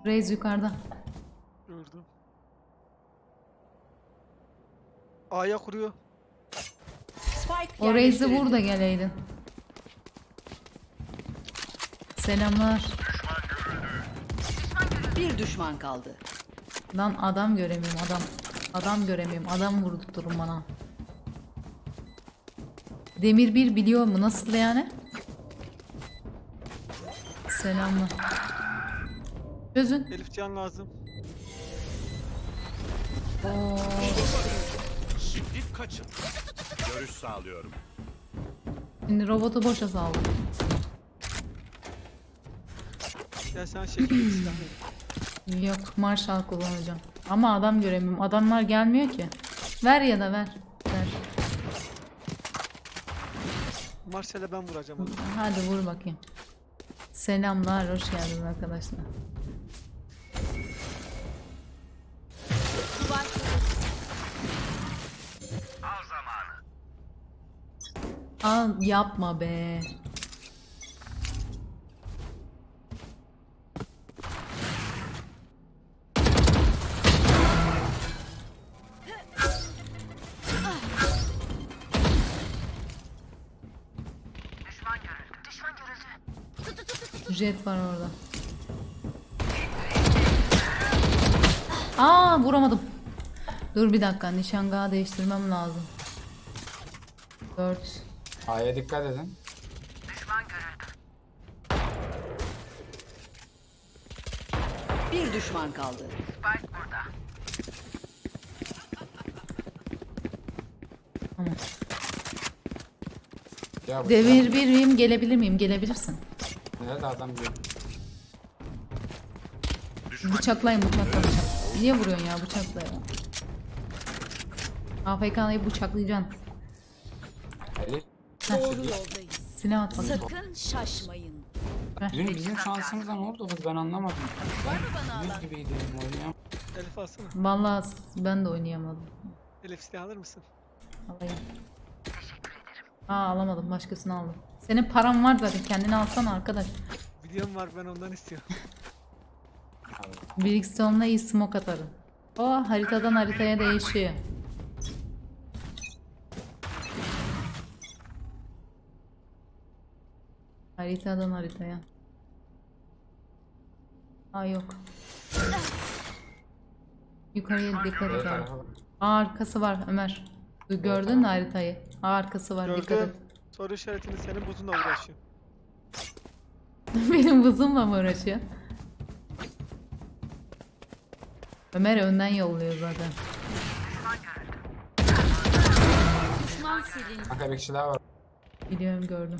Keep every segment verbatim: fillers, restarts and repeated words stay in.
Reis yukarıda. Gördüm. A'ya kuruyor. O Reis'i vur da geleydin. Selamlar. Bir düşman kaldı. Lan adam göremiyorum adam. Adam göremiyorum. Adam vurdurun bana. Demir bir biliyor mu? Nasıl yani? Selamlar. Çözün. Elif can lazım. Oo. Şimdi kaçın. Görüş sağlıyorum. Şimdi robotu boşa saldım. Ya sen şekil silah ver. Yok, Marshall kullanacağım. Ama adam göremiyorum. Adamlar gelmiyor ki. Ver ya da ver. Ver. Marshall'e ben vuracağım onu. Hadi vur bakayım. Selamlar, hoş geldiniz arkadaşlar. Al zamanı. Al yapma be. Düşman görüldü. Düşman görüldü. Jet var orada. Aa vuramadım. Dur bir dakika, nişangahı değiştirmem lazım. dört. A'ya dikkat edin. Düşman görüldü. Bir düşman kaldı. Spike burada. Tamam. Ya bu Demir bir miyim? Gelebilir miyim? Gelebilirsin. nerede adam diyor. Bıçaklayın, bıçakla bıçak. Niye vuruyorsun ya? Bıçakla ya. A F K'yı bıçaklayacaksın. Elif. Doğru yoldayız. Silah at bakayım. Sakın şaşmayın. Dün bizim şansımıza ne oldu kız ben anlamadım. Ben yüz gibiydim oynayam. Elif alsana. Vallahi ben de oynayamadım. Elif silah alır mısın? Alayım. Aa alamadım, başkasını aldım. Senin paran var zaten, kendini alsana arkadaş. Videom var, ben ondan istiyorum. Brixton'la iyi smoke atarım. O haritadan haritaya değişiyor. Haritadan haritaya. Aa yok. Yukarıya dikkat Evet, et abi. tarafa bak. Aa arkası var Ömer. Du- Gördün mü haritayı? Aa arkası var, dikkat et. Gördüm. Soru işaretini senin buzunla uğraşıyor. Benim buzumla mı uğraşıyor? Ömer önden yolluyor zaten. Düşman silin. Kanka bir kişi daha var. Biliyorum, gördüm.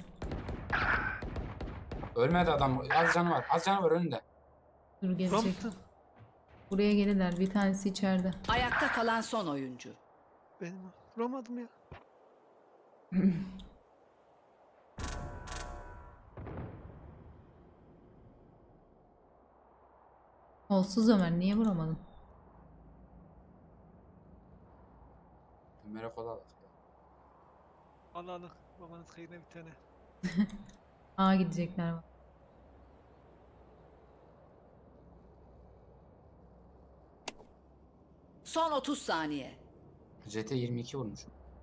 Ölmedi adam. Az canı var. Az canı var önünde. Dur gelecek. Ramptı. Buraya gelirler. Bir tanesi içeride. Ayakta kalan son oyuncu. Benim vuramadım ya. Olsuz Ömer, niye vuramadın? Ömer'e kola bak. Allah'ın babanız hayırına bir tane. Aa gidecekler. Son otuz saniye. Jet'e yirmi iki vurmuş.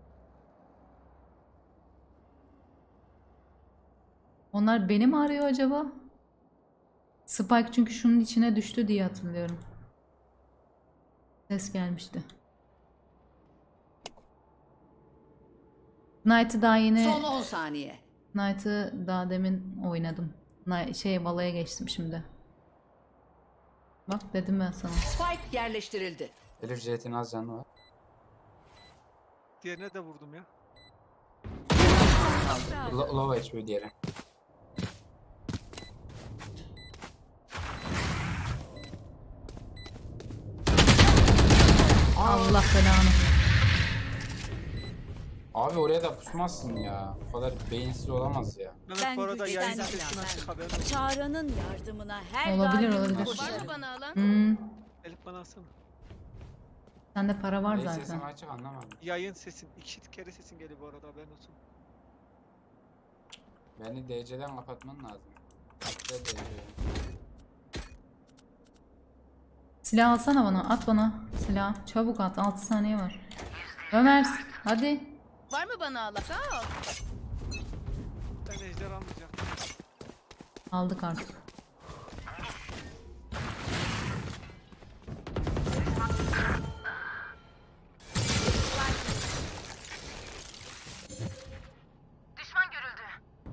Onlar beni mi arıyor acaba? Spike çünkü şunun içine düştü diye hatırlıyorum. Ses gelmişti. Knight'ı daha yeni... Son on saniye. Knight'ı daha demin oynadım. Knight- Şey valaya geçtim şimdi. Bak dedim ben sana. Spike yerleştirildi. Elif Jet'in az canı var. Diğerine de vurdum ya. Lo- Low H P diğeri. Allah belanı. Abi oraya da pusmazsın ya. O kadar beyinsiz olamaz ya. Mehmet Ben bu arada güçten yayın gelen sesini ben. açık, haberin olsun. Çağrı'nın yardımına her Olabilir, daim olabilir. koşarım. Var mı bana alan? Hmm. Elif bana alsana. Sende para var Benim zaten. sesim açık anlamadım. Yayın sesin. İki kere sesin geliyor bu arada, haberin olsun. Beni D C'den kapatman lazım. Hatta D C. Silah alsana bana. At bana silah. Çabuk at. altı saniye var. Ömer hadi. Var mı bana alan? Sağ ol. Ben ejder almayacaktım. Aldık artık. Düşman görüldü.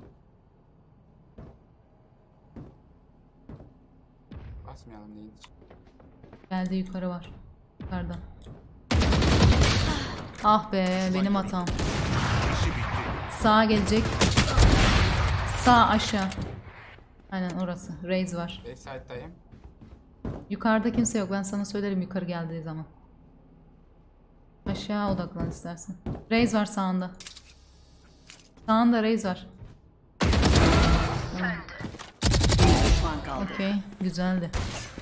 Basmayalım değil. Geldi yukarı var. Yukarıda. Ah be benim hatam. Sağa gelecek. Sağ aşağı. Aynen orası. Raze var. Backside'dayım. Yukarıda kimse yok. Ben sana söylerim yukarı geldiği zaman. Aşağı odaklan istersen. Raze var sağında. Sağında Raze var. Bir düşman kaldı. Okey. Güzeldi.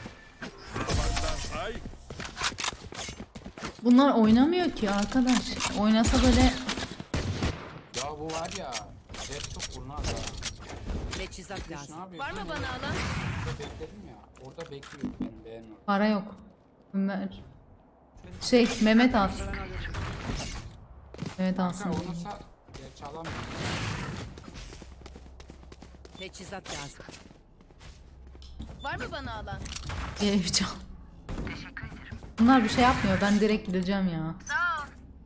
Bunlar oynamıyor ki arkadaş. Oynasa böyle Ya bu var ya. Jet çok kurnaz ha. Teçhizat Kuş ne lazım. yapıyor? Var mı bana alan? Orada bekledim ya. Orada bekliyorum benim beğenmiyorum. para yok. Ömer. Şey Mehmet alsın. Ben alıyorum. Mehmet Kanka alsın. olursa çalamıyorum. Teçhizat lazım. Var mı bana alan? Ev çal. Bunlar bir şey yapmıyor. Ben direkt gideceğim ya. Sağ ol.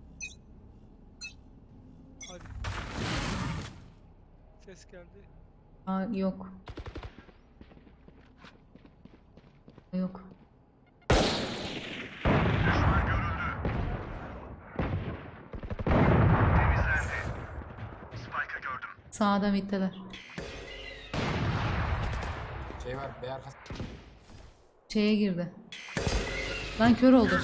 Hadi. Ses geldi. Aa, yok. Yok. Spike'ı gördüm. Sağda bittiler. Şey var. B arkası. Şeye girdi. Ben kör oldum.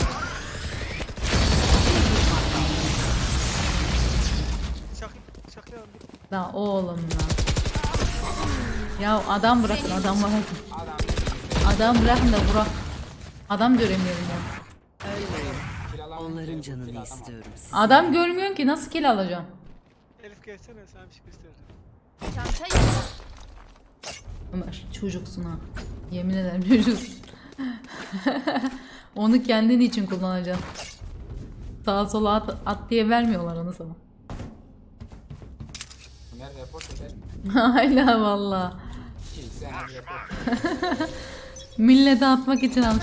Şak, şaklayalım. La oğlum la. Ya adam bırakın adam bırakın. Adam. Adam bırakın da bırak. Adam göremiyorum ya. Kill alamam. Onların Kill canını alamam. istiyorum. Adam görmüyorsun ki nasıl kill alacağım? Elif gelsene sana bir şey göstereceğim. Çantayı Ömer çocuksun ha. Yemin ederim çocuksun. Onu kendin için kullanacaksın. Sağa sola at, at diye vermiyorlar onu sana. Ömer report ederim. Hala valla. Ki sen report. Millete atmak için almış.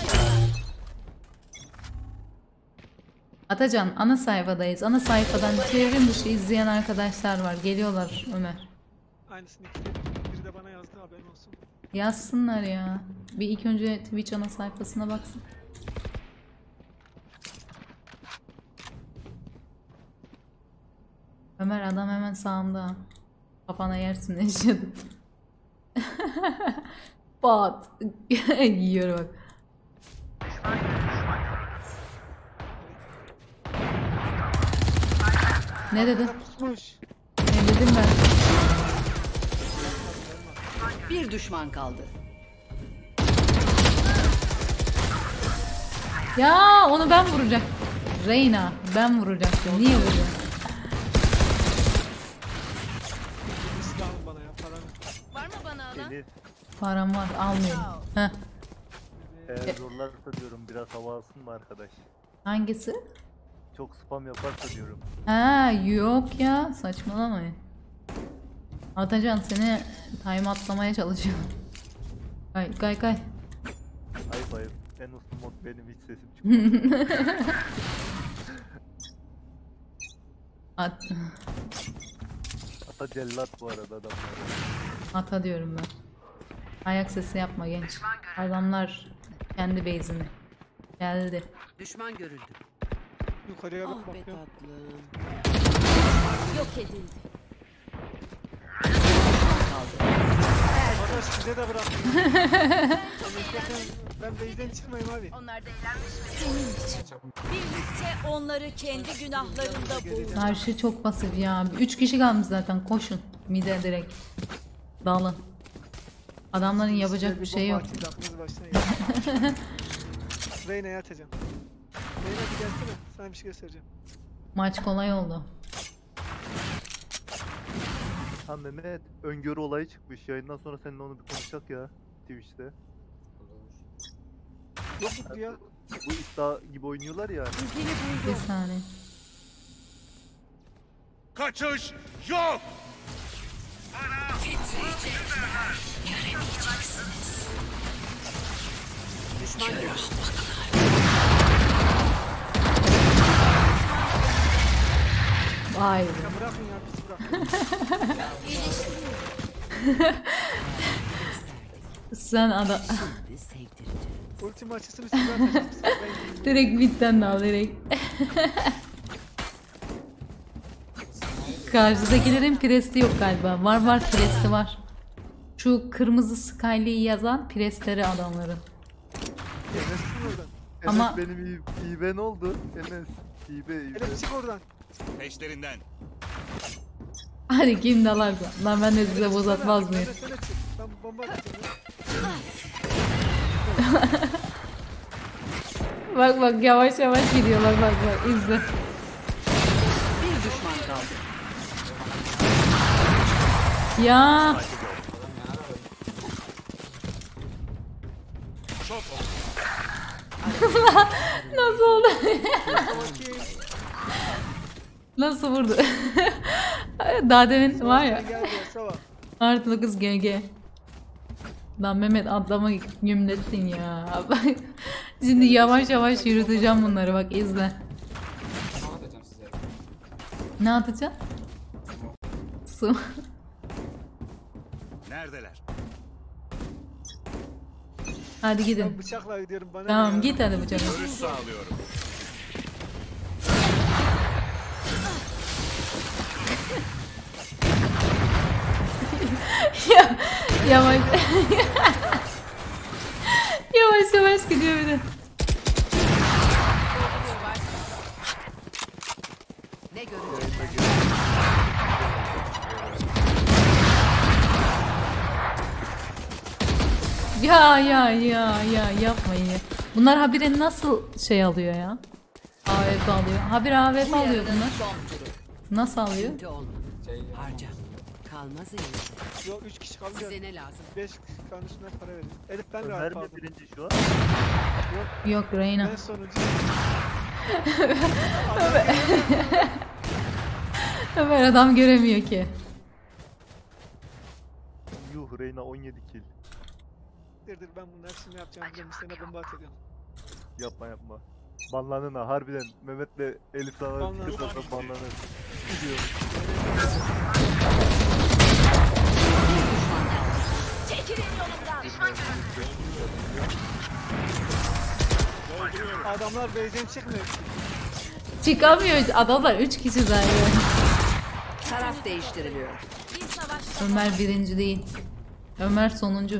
Atacan ana sayfadayız. Ana sayfadan çevrim dışı izleyen arkadaşlar var. Geliyorlar Ömer. Aynısını ikisi. Biri de bana yazdı, haberin olsun. Yazsınlar ya. Bir ilk önce Twitch ana sayfasına baksın. Ömer adam hemen sağımda. Kafana yersin eşyadı. Bat. Yiyor bak. Ne dedi? Pusmuş. Ne dedim ben? Bir düşman kaldı. Ya onu ben vuracak. Reyna ben vuracaktım. Niye vuracağım? Bir silah alın bana ya, paranı. var mı bana alan? Elif, Param var almıyorum. Heh. eğer zorlarsa diyorum biraz hava alsın mı arkadaş? Hangisi? Çok spam yaparsa diyorum. Ha yok ya saçmalamayın. Atacan seni time atlamaya çalışıyorum. Kay kay kay. Ayıp ayıp. En uslu mod benim, hiç sesim çıkmıyor. At. Ata cellat bu arada adamlar. Ata diyorum ben. Ayak sesi yapma genç. Adamlar kendi base'ini. Geldi. Düşman görüldü. Yukarıya bak Ah be bakıyorum. tatlım. Yok edildi. Arkadaş size de bıraktım. Ben base'den çıkmayayım abi. Onlar da eğlenmiş mi? Birlikte onları kendi günahlarında boğun. Karşı çok pasif ya. Üç kişi kalmış zaten koşun. Mide direkt. Dalın. Adamların yapacak bir şey yok. Bomba atayım, aklınız başına gelsin. Reyna'ya atacağım. Reyna bir gelsene, sana bir şey göstereceğim. Maç kolay oldu. Ha Mehmet, öngörü olayı çıkmış. Yayından sonra seninle onu bir konuşacak ya. Twitch'te. Yok mutlu ya. Bu iddia gibi oynuyorlar ya. İzini Bir buldum. saniye. Kaçış yok. Düşman görüldü. Vay be. Ya bırakın ya bizi bırakın. Sen adam Biz sevdireceğiz. Ultim açısını siz atacaksınız. Ben gideyim. direkt bitten al direkt. Karşıdakilerin presti yok galiba. Var var presti var. Şu kırmızı skyliği yazan prestleri adamların. Enes'sin oradan. Enes Ama- benim iyi, iyi ben oldu. Enes. İyi be iyi be. Enes çık oradan. Peşlerinden. Hadi kim dalarsa. Lan ben de size boz atmaz mıyım? Enes öne çık. Ben bomba atacağım ya. Bak bak yavaş yavaş gidiyorlar bak bak izle. Bir düşman kaldı. Ya Çok nasıl oldu? Bakayım. Nasıl vurdu? Daha demin var ya. Gel buraya Sava. Artı dokuz G G. Lan Mehmet atlama gümlettin ya. Bak, şimdi yavaş yavaş yürüteceğim bunları bak izle. Ne atacağım size? Ne atacaksın? Su. neredeler? Hadi Ben gidin. bıçakla gidiyorum bana. ne Tamam ya? git hadi bıçak. Görüş sağlıyorum. Ya, yavaş. Yavaş yavaş gidiyor bir de. Ne görecekler? Ya ya ya ya yapmayın ya. Bunlar habire nasıl şey alıyor ya? A W P alıyor. Habire A W P alıyor bunlar. Son turu. Nasıl alıyor? Şimdi olma. Şey, Harca. Kalmaz iyi. Yok üç kişi kaldı. Size ne lazım? beş kalın üstünden para verin. Elif ben Ömer rahat mi aldım. birinci şu an? Yok Reyna. Ben sonuncu. Ömer adam göremiyor ki. Yuh Reyna on yedi kill. Dur dur ben bunun hepsini yapacağım. Ben bir sene bomba atacağım. Yapma yapma. Banlanın ha harbiden. Mehmet'le Elif sana Banlanın. bir sonra banlanır. Gidiyor. Çekilin yolumdan. Adamlar base'den çıkmıyor. Çıkamıyor. Adamlar üç kişi zaten. Taraf değiştiriliyor. Bir savaş Ömer birinci değil. Ömer sonuncu.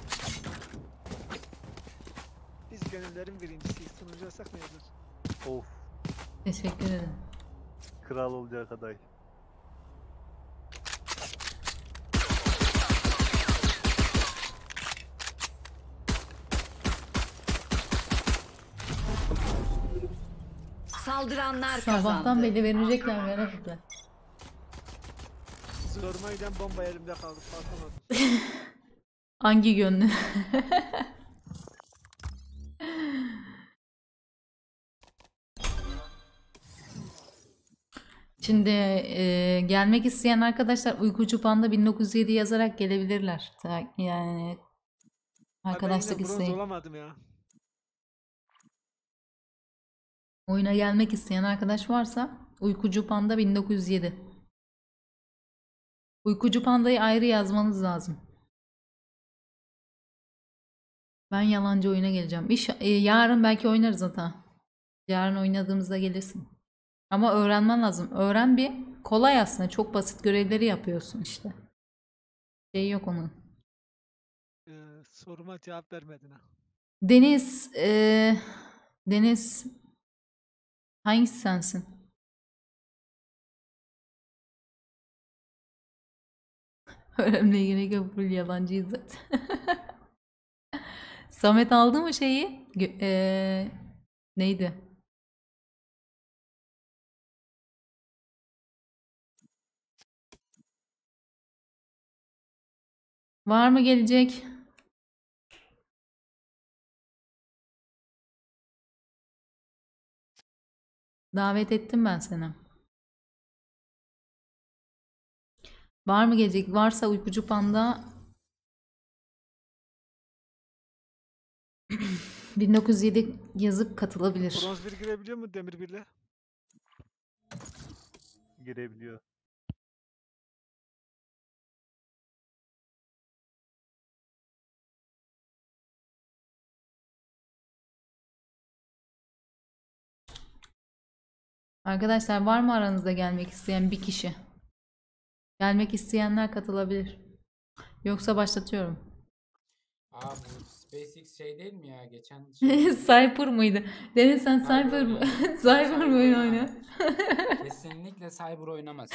Biz gönüllerin birincisiyiz. Sonuncu olsak ne yazar? Of. Teşekkür ederim. Kral olacak aday. Saldıranlar kazandı. Sabahtan beri verecekler merak etme. Zoruma giden bomba elimde kaldı. Kalkamadım. Hangi gönlü? Şimdi e, gelmek isteyen arkadaşlar Uykucu Panda bin dokuz yüz yedi yazarak gelebilirler. Ta- Yani arkadaşlık Ben yine bronz isteği. olamadım ya. Oyuna gelmek isteyen arkadaş varsa Uykucu Panda bin dokuz yüz yedi. Uykucu Panda'yı ayrı yazmanız lazım. Ben yalancı oyuna geleceğim. İş, e, yarın belki oynarız hata. Yarın oynadığımızda gelirsin. Ama öğrenmen lazım. Öğren bir. Kolay aslında. Çok basit görevleri yapıyorsun işte. Şey yok onun. Ee, soruma cevap vermedin ha. Deniz, e, Deniz hangisi sensin? Öğrenmeye gerek yok. Full yalancıyız zaten. Samet aldı mı şeyi? Gö- e, neydi? Var mı gelecek? Davet ettim ben seni. Var mı gelecek? Varsa Uykucu Panda bin dokuz yüz yedi yazıp katılabilir. Bronz bir girebiliyor mu demir birle? Girebiliyor. Arkadaşlar var mı aranızda gelmek isteyen bir kişi? Gelmek isteyenler katılabilir. Yoksa başlatıyorum. Aa bu SpaceX şey değil mi ya? Geçen şey... Cypher mıydı? Demin sen Cypher mı? Cypher mı oyun oynuyor? Kesinlikle Cyber oynamaz.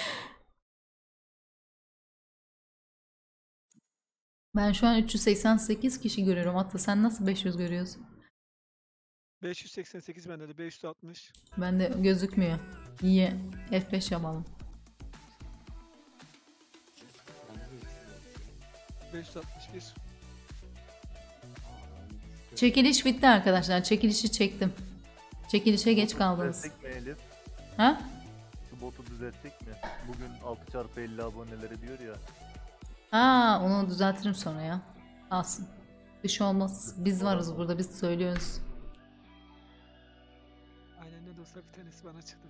Ben şu an üç yüz seksen sekiz kişi görüyorum. Hatta sen nasıl beş yüz görüyorsun? beş yüz seksen sekiz bende de beş yüz altmış. Bende gözükmüyor. İyi. F beş yapalım. beş yüz altmış bir. Çekiliş bitti arkadaşlar. Çekilişi çektim. Çekilişe geç kaldınız. Düzelttik mi Elif? Ha? Şu botu düzelttik mi? Bugün altı çarpı elli aboneleri diyor ya. Ha, onu düzeltirim sonra ya. Alsın. Bir şey olmaz. Biz varız burada. Biz söylüyoruz. Aynen ne de olsa bir tanesi bana çıktı.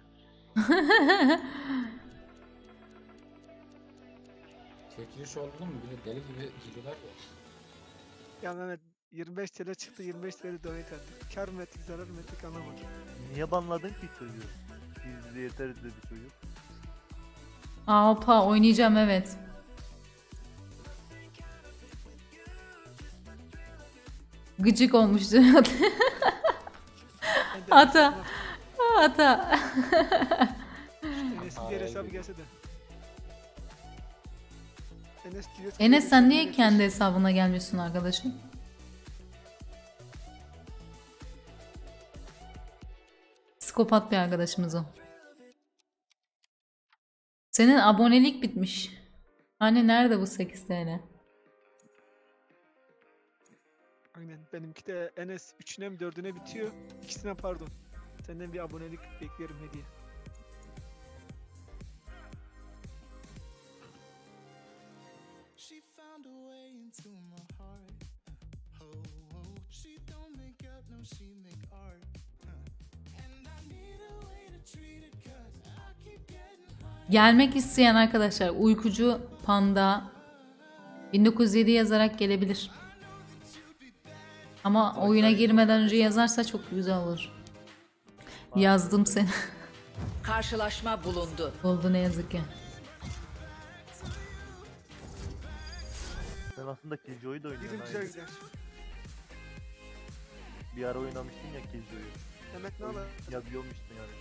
Çekiliş oldu mu? Böyle deli gibi giriyorlar ya. Ya Mehmet yirmi beş T L çıktı, yirmi beş T L donate ettik. Kar mı ettik, zarar mı ettik anlamadım. Niye banladın ki çocuğu? Bizde yeteriz dedi çocuk. Alpa oynayacağım, evet. Gıcık olmuştu. Ben de Ata. Ata. Enes'in diğer hesabı gelse de. Enes diyor. Enes sen niye kendi hesabına gelmiyorsun arkadaşım? Psikopat bir arkadaşımız o. Senin abonelik bitmiş. Hani nerede bu sekiz T L? Aynen benimki de Enes üçüne mi dördüne bitiyor. İkisine pardon. Senden bir abonelik bekliyorum hediye. She found a way into my heart. Uh, oh, oh, she don't make up, no, she make art. Uh, and I need a way to treat it, cause I keep getting high. Gelmek isteyen arkadaşlar Uykucu Panda bin dokuz yüz yedi yazarak gelebilir. Ama oyuna girmeden önce yazarsa çok güzel olur. Yazdım seni. Karşılaşma bulundu. Oldu ne yazık ki. Sen aslında Killjoy'u da oynuyorsun. Bizim güzel aynı. gider. Bir ara oynamıştın ya Killjoy'u. Mehmet ne olur? Yazıyormuştun yani.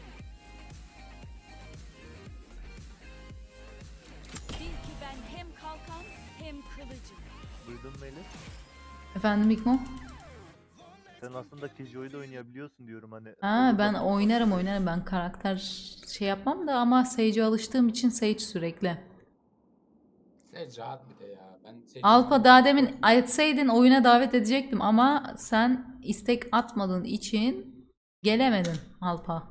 Bil ki ben hem kalkan hem kılıcım. Duydun mu Elif? Efendim İkmo? Sen aslında Killjoy'u da oynayabiliyorsun diyorum hani. Ha, ben oynarım oynarım ben karakter şey yapmam da ama Sage'e alıştığım için Sage sürekli. Sage rahat bir de ya. Ben Sage'i- Alpa daha demin etseydin oyuna davet edecektim ama sen istek atmadığın için gelemedin Alpa.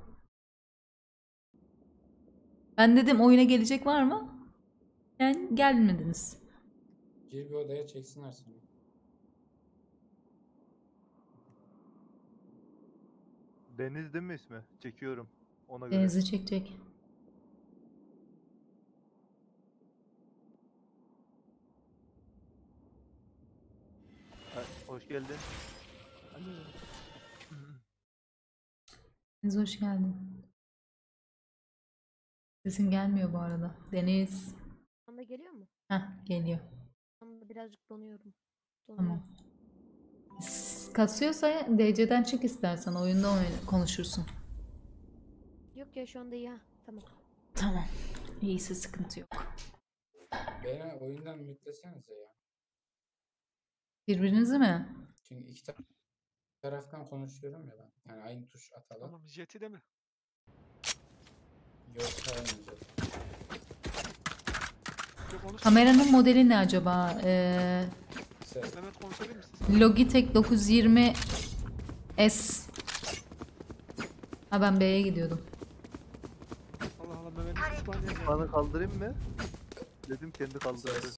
Ben dedim oyuna gelecek var mı? Yani gelmediniz. Gir bir odaya çeksinler seni. Deniz değil mi ismi? Çekiyorum. Ona göre. Deniz'i çekecek. Ha, hoş geldin. Deniz hoş geldin. Sesin gelmiyor bu arada. Deniz. Anda geliyor mu? Heh, geliyor. Anda birazcık donuyorum. Tamam. S- Kasıyorsa D C'den çık istersen oyunda oyna- konuşursun. Yok ya şu anda iyi ha. Tamam. Tamam. İyiyse sıkıntı yok. Beni oyundan mütlesenize ya. Birbirinizi mi? Çünkü iki ta- taraftan konuşuyorum ya ben. Yani aynı tuş atalım. Tamam jeti de mi? Yok saymayacağız. Yok onu Kameranın modeli ne acaba? Ee, Ses. Mehmet konuşabilir misin? Logitech dokuz yüz yirmi S. Ha ben B'ye gidiyordum. İspanya geldi. Bana kaldırayım mı? Dedim kendi kaldırdı.